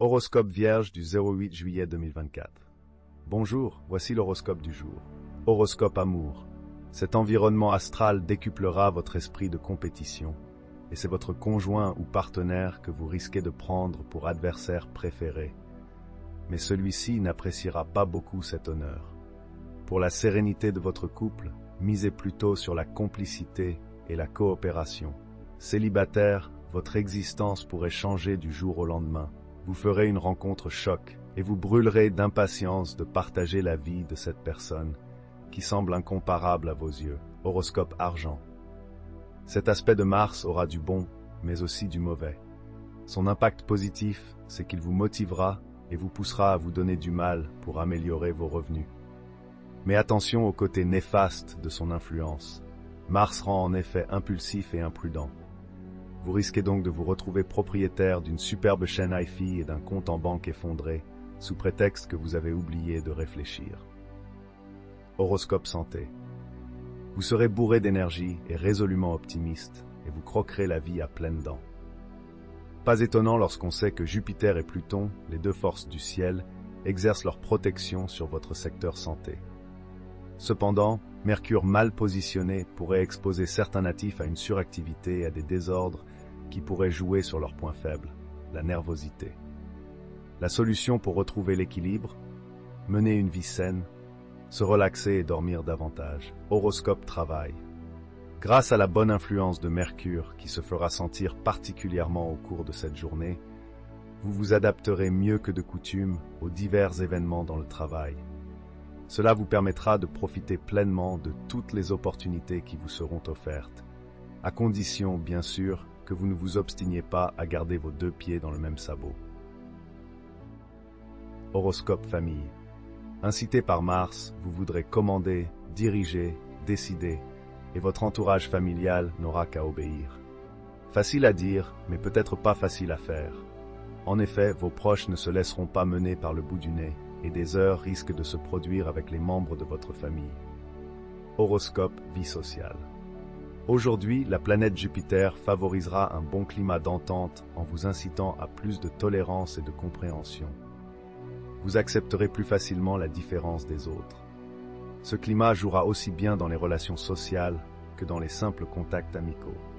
Horoscope Vierge du 08 juillet 2024. Bonjour, voici l'horoscope du jour. Horoscope Amour. Cet environnement astral décuplera votre esprit de compétition, et c'est votre conjoint ou partenaire que vous risquez de prendre pour adversaire préféré. Mais celui-ci n'appréciera pas beaucoup cet honneur. Pour la sérénité de votre couple, misez plutôt sur la complicité et la coopération. Célibataire, votre existence pourrait changer du jour au lendemain. Vous ferez une rencontre choc et vous brûlerez d'impatience de partager la vie de cette personne qui semble incomparable à vos yeux. Horoscope Argent. Cet aspect de Mars aura du bon, mais aussi du mauvais. Son impact positif, c'est qu'il vous motivera et vous poussera à vous donner du mal pour améliorer vos revenus. Mais attention au côté néfaste de son influence. Mars rend en effet impulsif et imprudent. Vous risquez donc de vous retrouver propriétaire d'une superbe chaîne hi-fi et d'un compte en banque effondré, sous prétexte que vous avez oublié de réfléchir. Horoscope Santé. Vous serez bourré d'énergie et résolument optimiste, et vous croquerez la vie à pleines dents. Pas étonnant lorsqu'on sait que Jupiter et Pluton, les deux forces du ciel, exercent leur protection sur votre secteur santé. Cependant, Mercure mal positionné pourrait exposer certains natifs à une suractivité et à des désordres qui pourraient jouer sur leur point faible, la nervosité. La solution pour retrouver l'équilibre? Mener une vie saine, se relaxer et dormir davantage. Horoscope Travail. Grâce à la bonne influence de Mercure qui se fera sentir particulièrement au cours de cette journée, vous vous adapterez mieux que de coutume aux divers événements dans le travail. Cela vous permettra de profiter pleinement de toutes les opportunités qui vous seront offertes, à condition, bien sûr, que vous ne vous obstiniez pas à garder vos deux pieds dans le même sabot. Horoscope Famille. Incité par Mars, vous voudrez commander, diriger, décider, et votre entourage familial n'aura qu'à obéir. Facile à dire, mais peut-être pas facile à faire. En effet, vos proches ne se laisseront pas mener par le bout du nez, et des heures risquent de se produire avec les membres de votre famille. Horoscope Vie sociale. Aujourd'hui, la planète Jupiter favorisera un bon climat d'entente en vous incitant à plus de tolérance et de compréhension. Vous accepterez plus facilement la différence des autres. Ce climat jouera aussi bien dans les relations sociales que dans les simples contacts amicaux.